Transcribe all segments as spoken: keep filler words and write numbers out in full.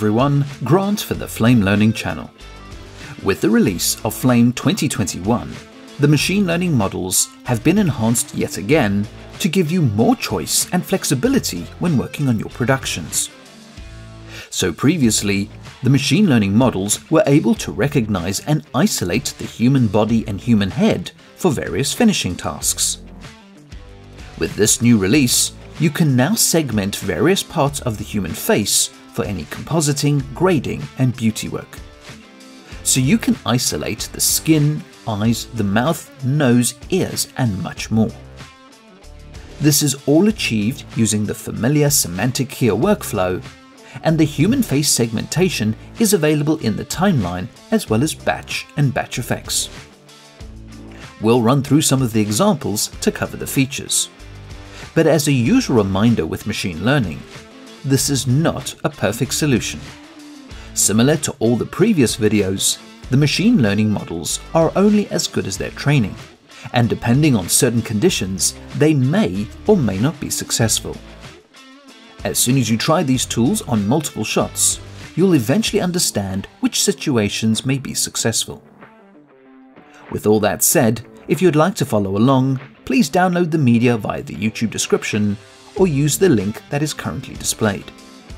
everyone, Grant for the Flame Learning channel. With the release of Flame twenty twenty-one, the machine learning models have been enhanced yet again to give you more choice and flexibility when working on your productions. So previously, the machine learning models were able to recognize and isolate the human body and human head for various finishing tasks. With this new release, you can now segment various parts of the human face for any compositing, grading, and beauty work. So you can isolate the skin, eyes, the mouth, nose, ears, and much more. This is all achieved using the familiar Semantic Keyer workflow, and the Human Face Segmentation is available in the timeline as well as Batch and BatchFX. We'll run through some of the examples to cover the features. But as a usual reminder with machine learning, this is not a perfect solution. Similar to all the previous videos, the machine learning models are only as good as their training, and depending on certain conditions, they may or may not be successful. As soon as you try these tools on multiple shots, you'll eventually understand which situations may be successful. With all that said, if you'd like to follow along, please download the media via the YouTube description or use the link that is currently displayed.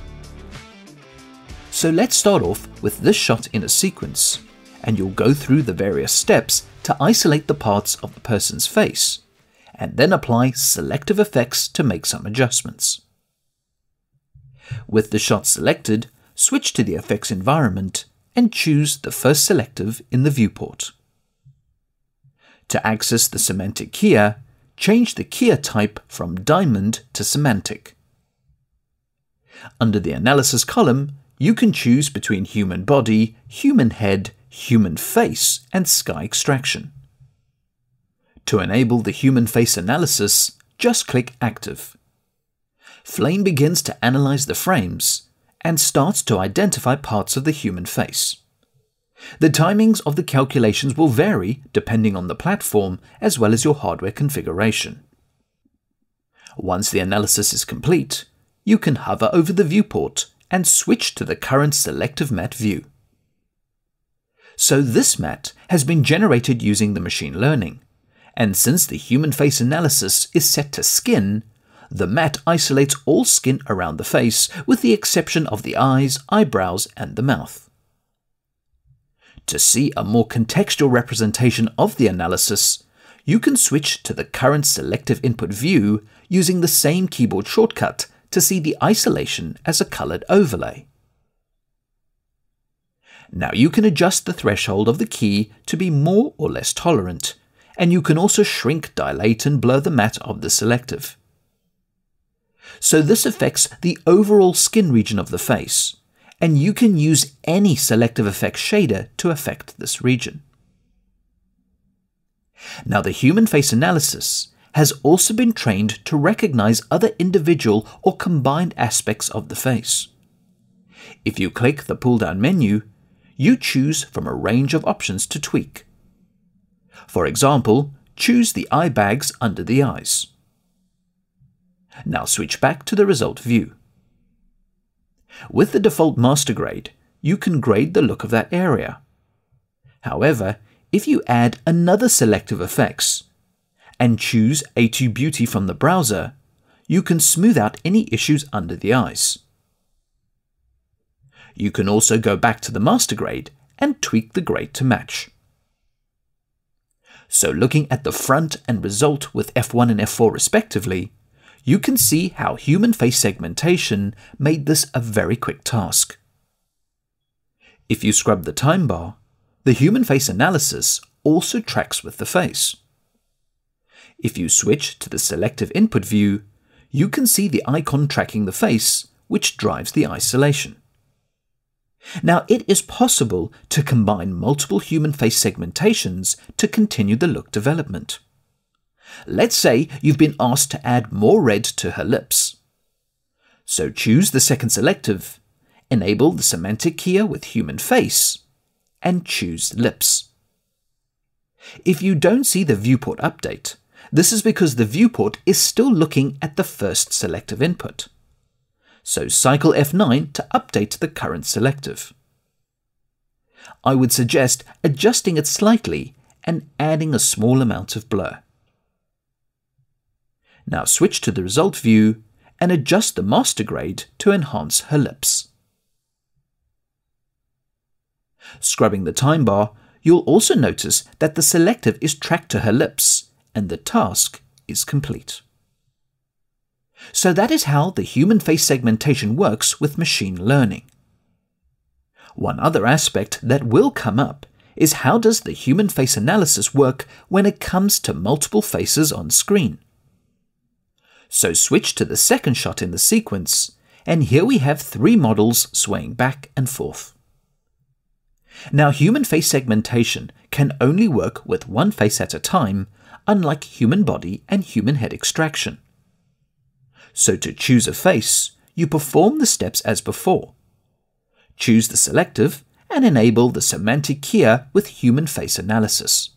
So let's start off with this shot in a sequence, and you'll go through the various steps to isolate the parts of the person's face, and then apply selective effects to make some adjustments. With the shot selected, switch to the effects environment and choose the first selective in the viewport. To access the Semantic Keyer, change the keyer type from diamond to semantic. Under the analysis column, you can choose between human body, human head, human face, and sky extraction. To enable the human face analysis, just click Active. Flame begins to analyze the frames and starts to identify parts of the human face. The timings of the calculations will vary depending on the platform as well as your hardware configuration. Once the analysis is complete, you can hover over the viewport and switch to the current selective matte view. So this matte has been generated using the machine learning, and since the human face analysis is set to skin, the matte isolates all skin around the face with the exception of the eyes, eyebrows, and the mouth. To see a more contextual representation of the analysis, you can switch to the current selective input view using the same keyboard shortcut to see the isolation as a colored overlay. Now you can adjust the threshold of the key to be more or less tolerant, and you can also shrink, dilate, and blur the matte of the selective. So this affects the overall skin region of the face, and you can use any selective effects shader to affect this region. Now the human face analysis has also been trained to recognize other individual or combined aspects of the face. If you click the pull-down menu, you choose from a range of options to tweak. For example, choose the eye bags under the eyes. Now switch back to the result view. With the default master grade, you can grade the look of that area. However, if you add another selective effects and choose A two Beauty from the browser, you can smooth out any issues under the eyes. You can also go back to the master grade and tweak the grade to match. So looking at the front and result with F one and F four respectively, you can see how human face segmentation made this a very quick task. If you scrub the time bar, the human face analysis also tracks with the face. If you switch to the selective input view, you can see the icon tracking the face, which drives the isolation. Now it is possible to combine multiple human face segmentations to continue the look development. Let's say you've been asked to add more red to her lips. So choose the second selective, enable the Semantic Keyer with human face, and choose lips. If you don't see the viewport update, this is because the viewport is still looking at the first selective input. so cycle F nine to update the current selective. I would suggest adjusting it slightly and adding a small amount of blur. Now switch to the result view and adjust the master grade to enhance her lips. Scrubbing the time bar, you'll also notice that the selective is tracked to her lips and the task is complete. So that is how the human face segmentation works with machine learning. One other aspect that will come up is how does the human face analysis work when it comes to multiple faces on screen. So switch to the second shot in the sequence, and here we have three models swaying back and forth. Now, human face segmentation can only work with one face at a time, unlike human body and human head extraction. So to choose a face, you perform the steps as before. Choose the selective and enable the Semantic Keyer with human face analysis.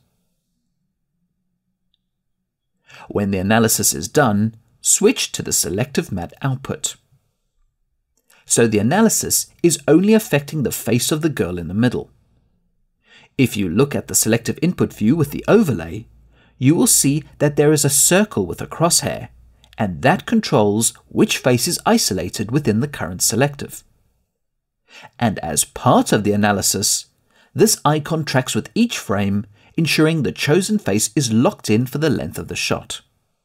When the analysis is done, switch to the selective matte output. So the analysis is only affecting the face of the girl in the middle. If you look at the selective input view with the overlay, you will see that there is a circle with a crosshair, and that controls which face is isolated within the current selective. And as part of the analysis, this icon tracks with each frame, ensuring the chosen face is locked in for the length of the shot.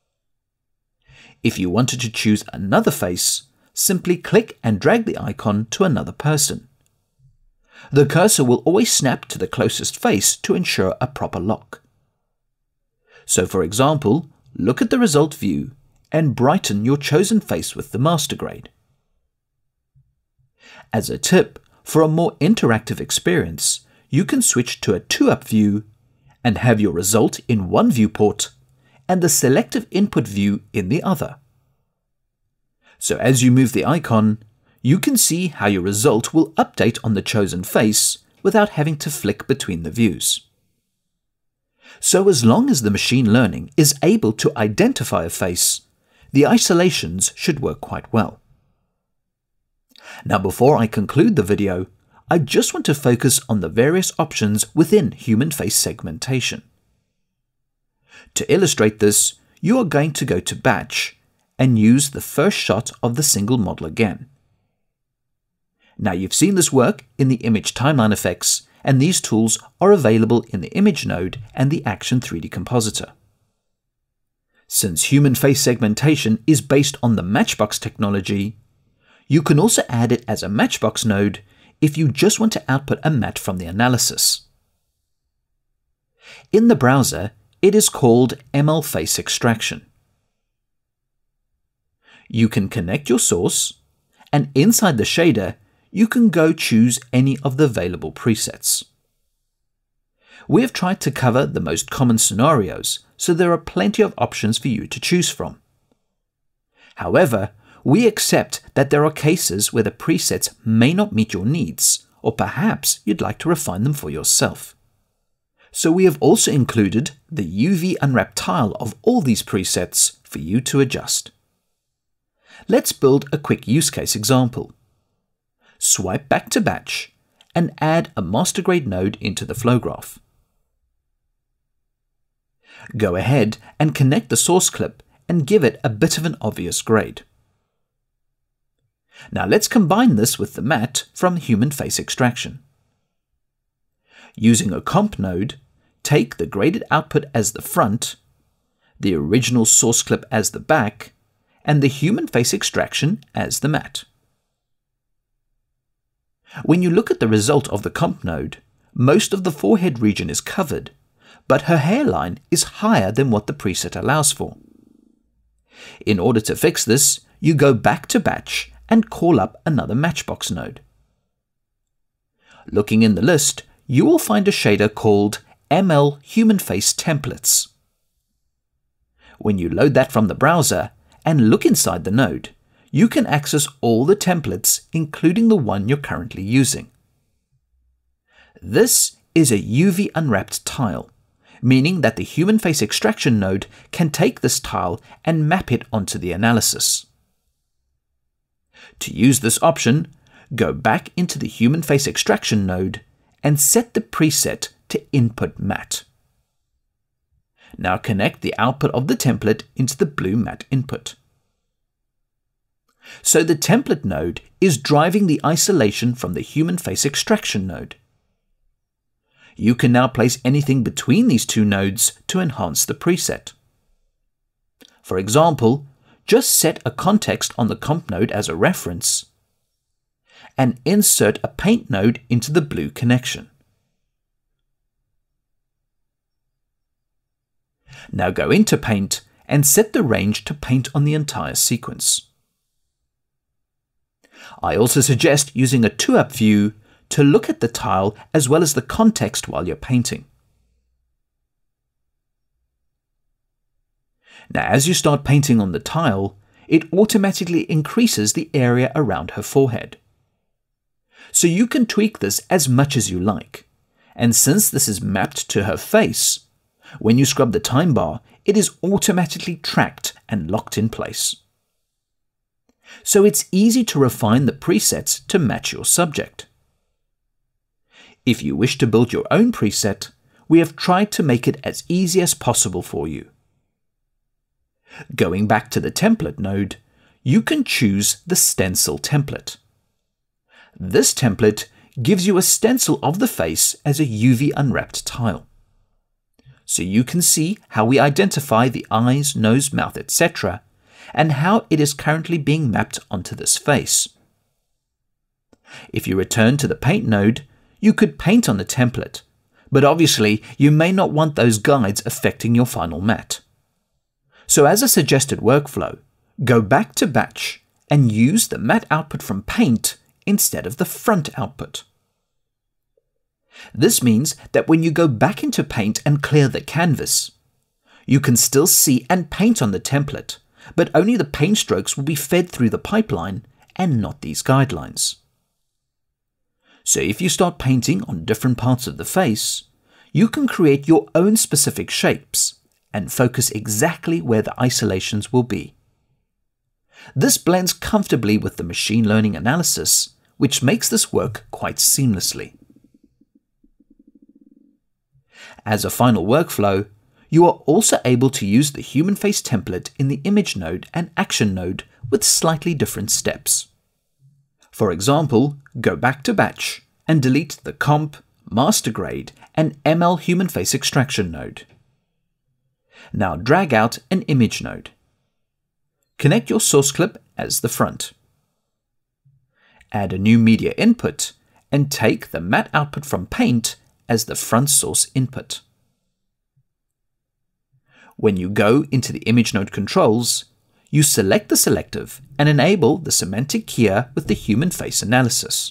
If you wanted to choose another face, simply click and drag the icon to another person. The cursor will always snap to the closest face to ensure a proper lock. So for example, look at the result view and brighten your chosen face with the master grade. As a tip, for a more interactive experience, you can switch to a two-up view and have your result in one viewport and the selective input view in the other. So as you move the icon, you can see how your result will update on the chosen face without having to flick between the views. So as long as the machine learning is able to identify a face, the isolations should work quite well. Now before I conclude the video, I just want to focus on the various options within human face segmentation. To illustrate this, you are going to go to Batch and use the first shot of the single model again. Now you've seen this work in the image timeline effects, and these tools are available in the image node and the Action three D compositor. Since human face segmentation is based on the Matchbox technology, you can also add it as a Matchbox node if you just want to output a matte from the analysis. In the browser, it is called M L Face Extraction. You can connect your source, and inside the shader, you can go choose any of the available presets. We have tried to cover the most common scenarios, so there are plenty of options for you to choose from. However, we accept that there are cases where the presets may not meet your needs, or perhaps you'd like to refine them for yourself. So we have also included the U V unwrap tile of all these presets for you to adjust. Let's build a quick use case example. Swipe back to Batch and add a master grade node into the flow graph. Go ahead and connect the source clip and give it a bit of an obvious grade. Now let's combine this with the matte from Human Face Extraction. Using a comp node, take the graded output as the front, the original source clip as the back, and the Human Face Extraction as the matte. When you look at the result of the comp node, most of the forehead region is covered, but her hairline is higher than what the preset allows for. In order to fix this, you go back to Batch and call up another Matchbox node. Looking in the list, you will find a shader called M L Human Face Templates. When you load that from the browser and look inside the node, you can access all the templates, including the one you're currently using. This is a U V unwrapped tile, meaning that the Human Face Extraction node can take this tile and map it onto the analysis. To use this option, go back into the Human Face Extraction node and set the preset to Input Matte. Now connect the output of the template into the blue matte input. So the template node is driving the isolation from the Human Face Extraction node. You can now place anything between these two nodes to enhance the preset. For example, just set a context on the comp node as a reference and insert a paint node into the blue connection. Now go into Paint and set the range to paint on the entire sequence. I also suggest using a two-up view to look at the tile as well as the context while you're painting. Now, as you start painting on the tile, it automatically increases the area around her forehead. So you can tweak this as much as you like, and since this is mapped to her face, when you scrub the time bar, it is automatically tracked and locked in place. So it's easy to refine the presets to match your subject. If you wish to build your own preset, we have tried to make it as easy as possible for you. Going back to the template node, you can choose the stencil template. This template gives you a stencil of the face as a U V unwrapped tile. So you can see how we identify the eyes, nose, mouth, et cetera, and how it is currently being mapped onto this face. If you return to the Paint node, you could paint on the template, but obviously you may not want those guides affecting your final matte. So as a suggested workflow, go back to Batch and use the matte output from Paint instead of the front output. This means that when you go back into Paint and clear the canvas, you can still see and paint on the template, but only the paint strokes will be fed through the pipeline and not these guidelines. So if you start painting on different parts of the face, you can create your own specific shapes and focus exactly where the isolations will be. This blends comfortably with the machine learning analysis, which makes this work quite seamlessly. As a final workflow, you are also able to use the Human Face template in the Image node and Action node with slightly different steps. For example, go back to Batch and delete the Comp, Master Grade, and M L Human Face Extraction node. Now drag out an Image node. Connect your source clip as the front. Add a new media input and take the matte output from Paint as the front source input. When you go into the Image node controls, you select the selective and enable the Semantic Keyer with the Human Face analysis.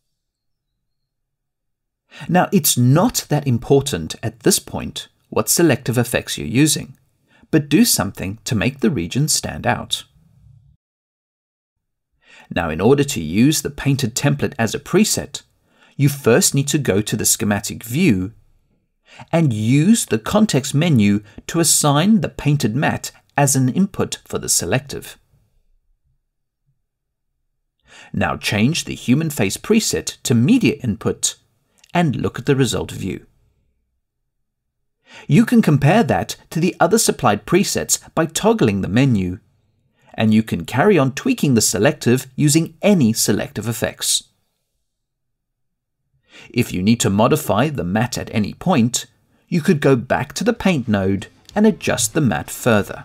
Now, it's not that important at this point what selective effects you're using, but do something to make the region stand out. Now, in order to use the painted template as a preset, you first need to go to the schematic view and use the context menu to assign the painted matte as an input for the selective. Now change the Human Face preset to media input and look at the result view. You can compare that to the other supplied presets by toggling the menu, and you can carry on tweaking the selective using any selective effects. If you need to modify the matte at any point, you could go back to the Paint node and adjust the matte further.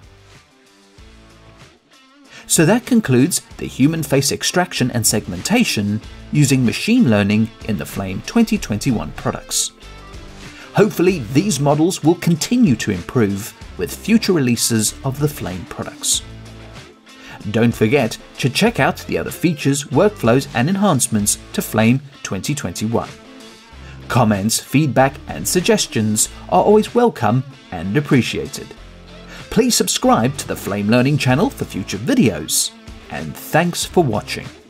So that concludes the Human Face Extraction and Segmentation using machine learning in the Flame twenty twenty-one products. Hopefully these models will continue to improve with future releases of the Flame products. Don't forget to check out the other features, workflows and enhancements to Flame twenty twenty-one. Comments, feedback and suggestions are always welcome and appreciated. Please subscribe to the Flame Learning channel for future videos, and thanks for watching.